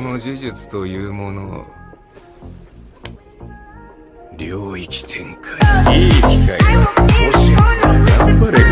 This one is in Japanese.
の呪術というものを領域展開、いい機会だ。教えて頑張れ。